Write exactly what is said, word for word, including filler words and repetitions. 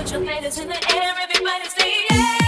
Put your fingers in the air, everybody say yeah.